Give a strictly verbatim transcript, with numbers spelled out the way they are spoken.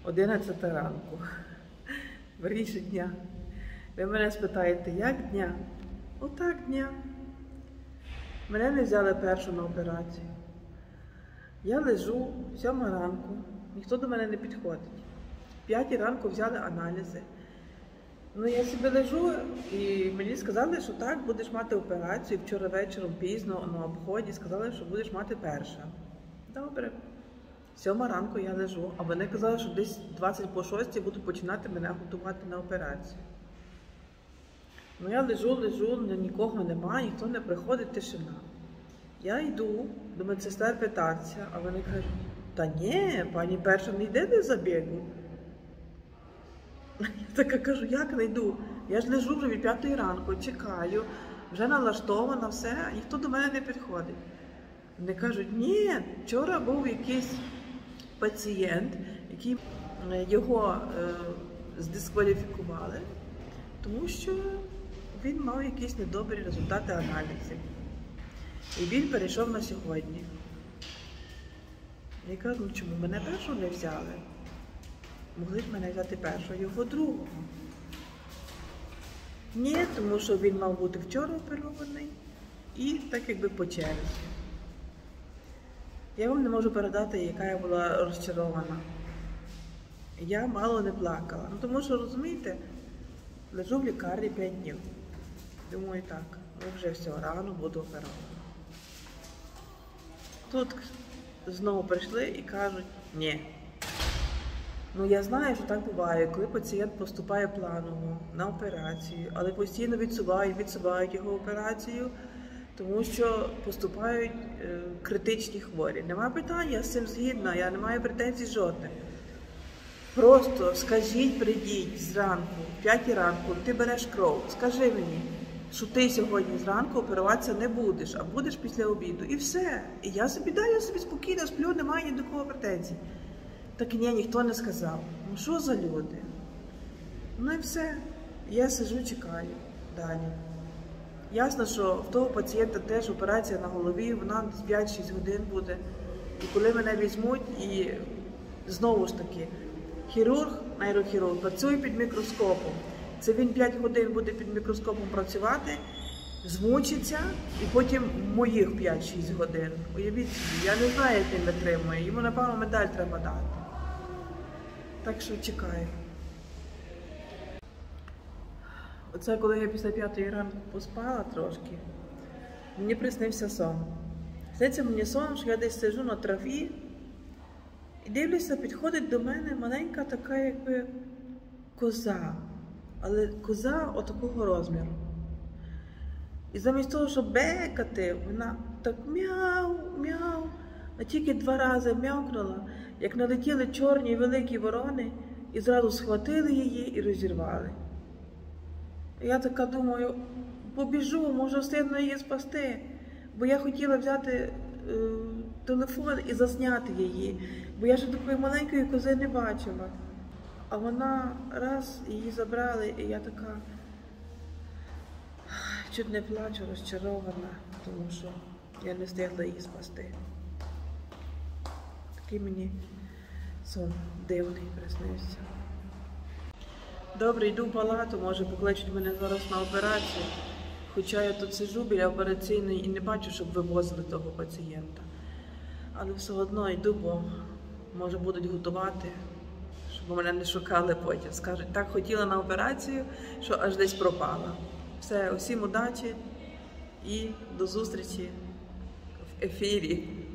одинадцята ранку, вирішить дня. Ви мене спитаєте, як дня? Отак дня. Мене не взяли першу на операцію. Я лежу, сьома ранку, ніхто до мене не підходить. В п'ятій ранку взяли аналізи. Ну, я собі лежу, і мені сказали, що так, будеш мати операцію. Вчора вечором пізно на обході сказали, що будеш мати перша. Добре. Сьома ранку я лежу, а вони казали, що десь двадцять по шостій будуть починати мене готувати на операцію. Ну, я лежу, лежу, нікого немає, ніхто не приходить, тишина. Я йду до медсестер питатися, а вони кажуть, та ні, пані перша не йде до забігу. Я така кажу, як не йду? Я ж лежу вже від п'ятої ранку, чекаю, вже налаштована, все, ніхто до мене не підходить. Вони кажуть, ні, вчора був якийсь пацієнт, який його е, здискваліфікували, тому що він мав якісь недобрі результати аналізів. І він перейшов на сьогодні. Я кажу, ну чому мене першу не взяли? Могли б мене взяти першого, його другого. Ні, тому що він мав бути вчора оперований і так якби по черзі. Я вам не можу передати, яка я була розчарована. Я мало не плакала. Ну тому що, розумієте, лежу в лікарні п'ять днів. Думаю, так, ну вже все, рано буду оперована. Тут знову прийшли і кажуть, ні. Ну я знаю, що так буває, коли пацієнт поступає планово на операцію, але постійно відсувають, відсувають його операцію, тому що поступають е, критичні хворі. Нема питань, я з цим згідна, я не маю претензій жодних. Просто скажіть, прийдіть зранку, в п'ятій ранку, ти береш кров, скажи мені, що ти сьогодні зранку оперуватися не будеш, а будеш після обіду. І все. І я собі даю собі спокійно, сплю, немає ні до кого претензій. Так ні, ніхто не сказав. Ну що за люди? Ну і все. Я сиджу, чекаю далі. Ясно, що в того пацієнта теж операція на голові, вона з п'ять-шість годин буде. І коли мене візьмуть, і знову ж таки, хірург, нейрохірург, працює під мікроскопом. Це він п'ять годин буде під мікроскопом працювати, змучиться, і потім моїх п'ять-шість годин. Уявіть собі, я не знаю, як він витримує, йому, напевно, медаль треба дати. Так що чекаю. Оце коли я після п'ятої ранку поспала трошки, мені приснився сон. Сниться мені сон, що я десь сиджу на траві і дивлюся, підходить до мене маленька така, якби, коза. Але коза отакого розміру. І замість того, щоб бекати, вона так мяу, мяу, а тільки два рази м'явкнула, як налетіли чорні великі ворони, і зразу схватили її і розірвали. І я така думаю, побіжу, може встигну її спасти, бо я хотіла взяти е, телефон і засняти її, бо я ж такої маленької кози не бачила. А вона раз, її забрали, і я така чуть не плачу, розчарована, тому що я не встигла її спасти. Такий мені сон дивний приснився. Добре, йду в палату, може покличуть мене зараз на операцію, хоча я тут сиджу біля операційної і не бачу, щоб вивозили того пацієнта. Але все одно йду, бо може будуть готувати, щоб мене не шукали потім. Скажуть, так хотіла на операцію, що аж десь пропала. Все, усім удачі і до зустрічі в ефірі.